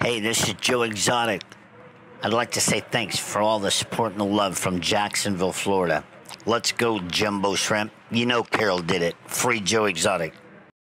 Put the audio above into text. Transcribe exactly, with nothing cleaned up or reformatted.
Hey, this is Joe Exotic. I'd like to say thanks for all the support and the love from Jacksonville, Florida. Let's go, Jumbo Shrimp. You know Carol did it. Free Joe Exotic.